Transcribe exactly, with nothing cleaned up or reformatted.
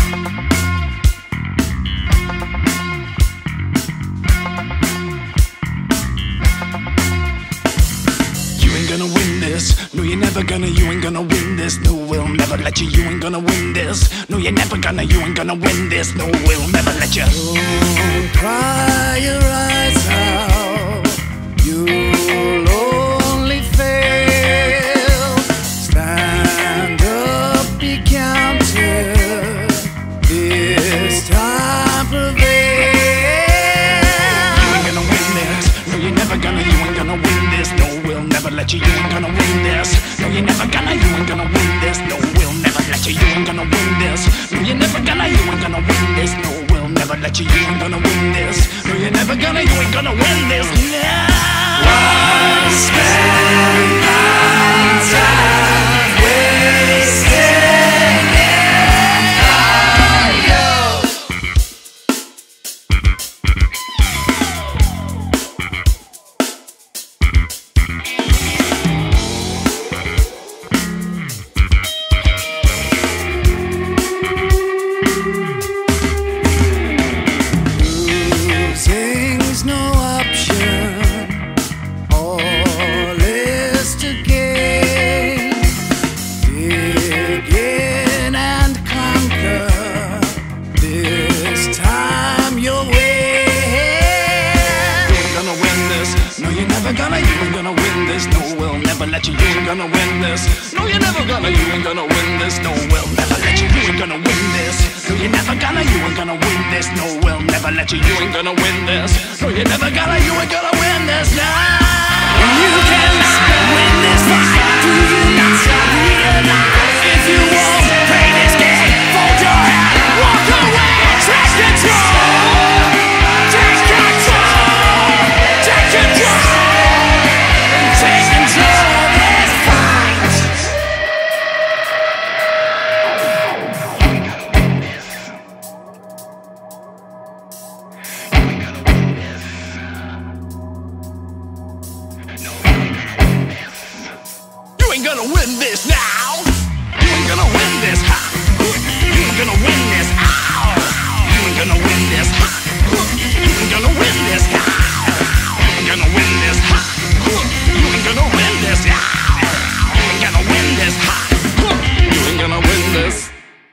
No, you're never gonna, you ain't gonna win this. No, we'll never let you, you ain't gonna win this. No, you're never gonna, you ain't gonna win this. No, we'll never let you. Don't cry your eyes out, you'll only fail. Stand up, be counted, this time prevail. You ain't gonna win this. No, you're never gonna, you ain't gonna win this. No, we'll never let you, you ain't gonna win this. No, you're never gonna, you ain't gonna win this. No, we'll never let you, you ain't gonna win this. No, you're never gonna, you ain't gonna win this. No, we'll never let you, you ain't gonna win this. No, you're never gonna, you ain't gonna win this. No. Why spend my time wasting on you? Losing's no option. All is to gain. Begin and conquer. This time your way. You ain't gonna win this. No, you're never gonna, you ain't gonna win this. No, we'll never let you, you ain't gonna win this. No, you're never gonna, you ain't gonna win this. No, we'll never let you, you ain't gonna win this. No, you're never gonna, you ain't gonna win this. No, we'll never let you, you ain't gonna win this. No, you're never gonna, you ain't gonna win this. Now You cannot win this fight. Do you not realize? If you won't play this game, fold your hand, walk away. Take control. Take control. Take control. Take control of this fight. you ain't gonna win this now. You ain't gonna win this. Ha. You ain't gonna win this. Ow. You ain't gonna win this. Ha.